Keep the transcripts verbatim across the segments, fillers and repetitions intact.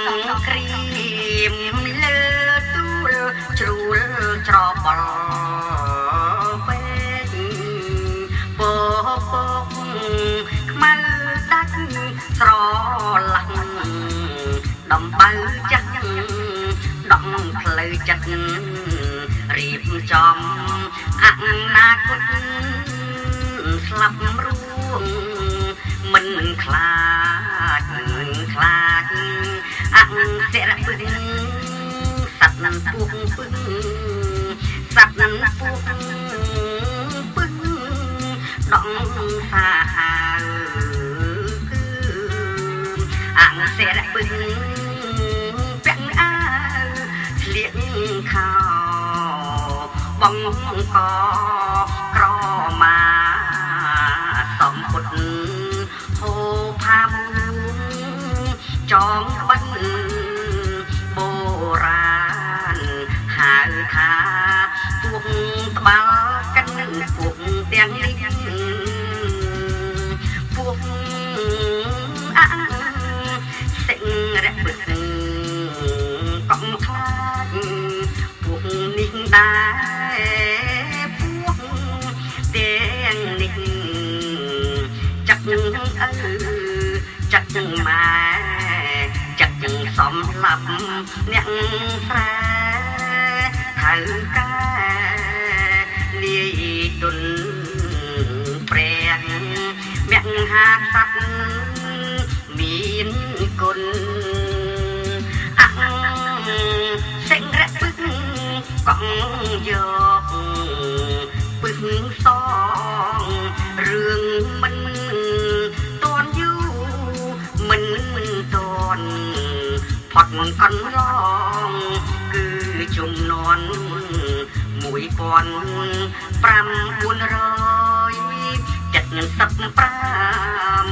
គ្រីមលើទួលជ្រួលច្របល់ពេកពពកខ្មៅដាច់ស្រឡះដំបៅចាស់ដំផ្លូវចិត្តរៀបចំអនាគតស្លាប់រួងមិនខ្លាចខ្លាចអសិរពឹងសត្វនឹងពុះពឹងសត្វនឹងពុះពឹងដងសាហាវគឺអសិរពឹងពាក់អាវស្លៀកខោបងកក្រមាសំពុតហូផាមចងក្បិនបុរាណហៅថាពួកត្បាល់កិនពួកទាំងនេះពួកអសិងរៈពឹងកំខ្លាចពួកនេះដែរពួកទាំងនេះចាក់នឹងអើចាក់នឹងម៉ែចាក់នឹងសំឡាប់អ្នកស្រែហៅកែលាយទុនព្រះមហាសត្វមានគុណអសិងរៈពឹងកងយកពឹងសងរឿងមិនតន់យូរមិនតន់ផុតកន្លងគឺជំនាន់មួយពាន់ប្រាំបួនរយចិត្តនឹងសឹកប្រាំ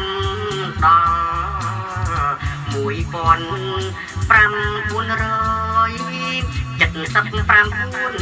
ដល់មួយពាន់ប្រាំបួនរយចិត្តសឹកប្រាំបួន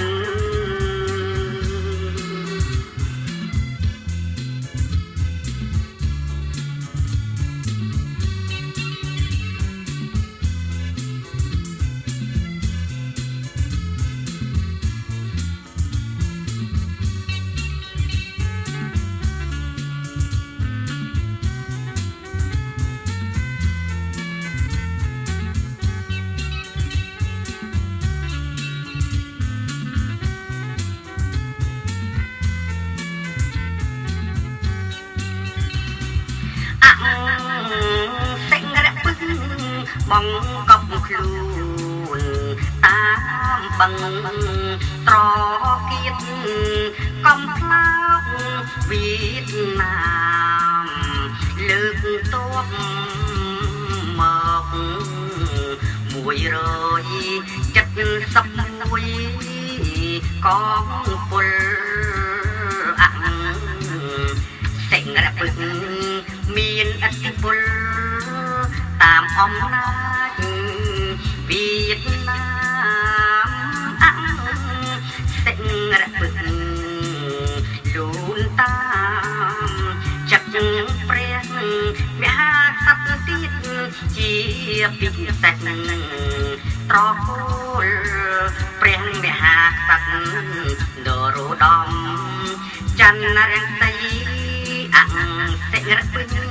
បងកប់ខ្លួនតាមបឹងត្រកៀតកំផ្លោកវៀតណាមលើកទ័ពមកមួយរយចិត្តសឹកមួយកងពលអសិងរៈពឹងមានអធិពលតាមអំណាចវៀតណាមអសិងរៈពឹងលូនតាមចាក់ព្រះមហាសត្វទៀតជាពិសេសត្រកូលព្រះមហាក្សត្រនរោត្តមចន្ទរាំងសីអសិងរៈពឹង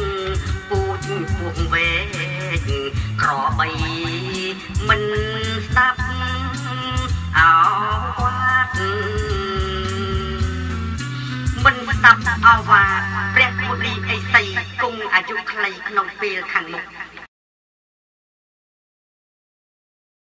ពួកវេក្របីមិនស្ដាប់អោវ៉ាត់មិនស្ដាប់អោវ៉ាត់ព្រះមុនីអេសីគង់អាយុខ្លីក្នុងពេលខាងមុខ